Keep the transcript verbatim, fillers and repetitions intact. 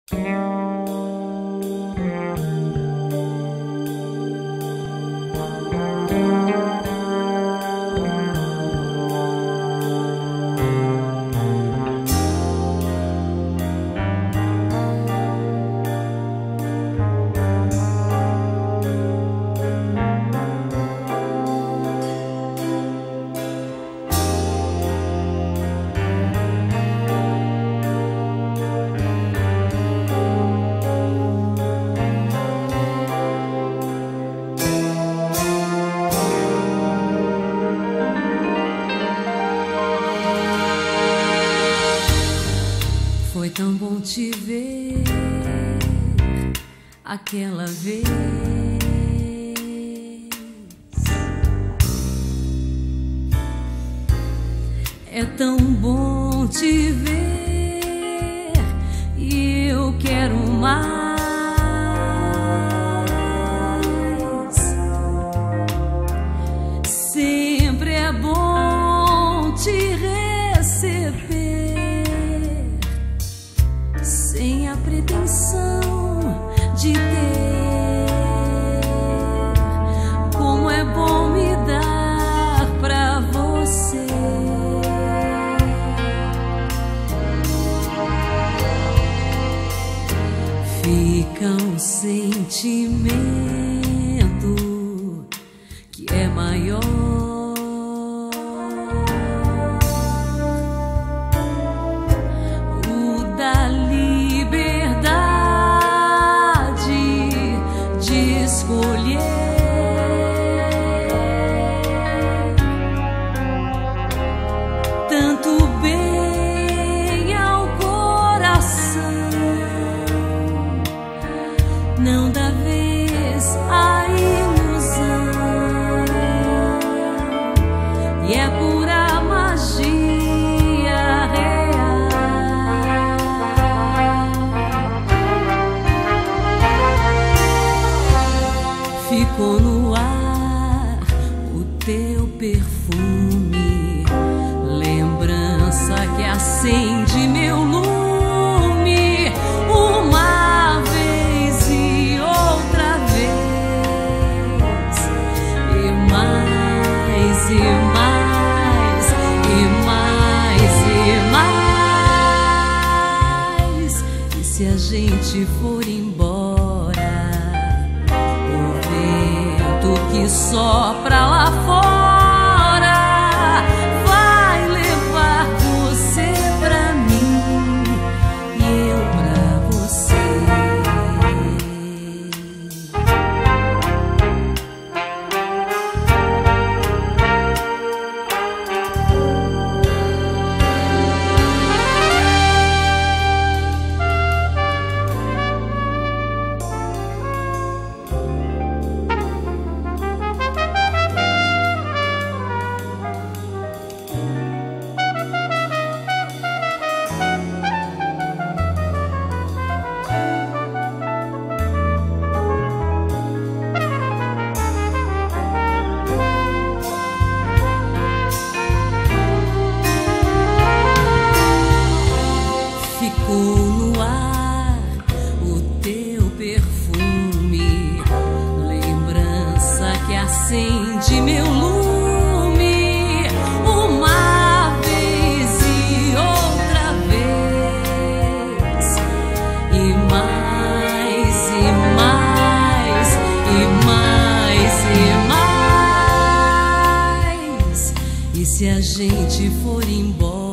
Foi tão bom te ver aquela vez. É tão bom te ver e eu quero mais. Sempre é bom te receber sem a pretensão de ter. Como é bom me dar pra você. Fica um sentimento que é maior. Escolher tanto bem ao coração, não dá vez à ilusão, e é pura magia real. Ficou no ar o teu perfume, lembrança que acende meu lume, uma vez e outra vez, e mais e mais e mais e mais. E se a gente for embora, que sopra lá fora vai levar você pra mim e eu pra você. Ficou no ar o teu perfume, lembrança que acende meu lume, uma vez e outra vez, e mais e mais e mais e mais. E se a gente for embora,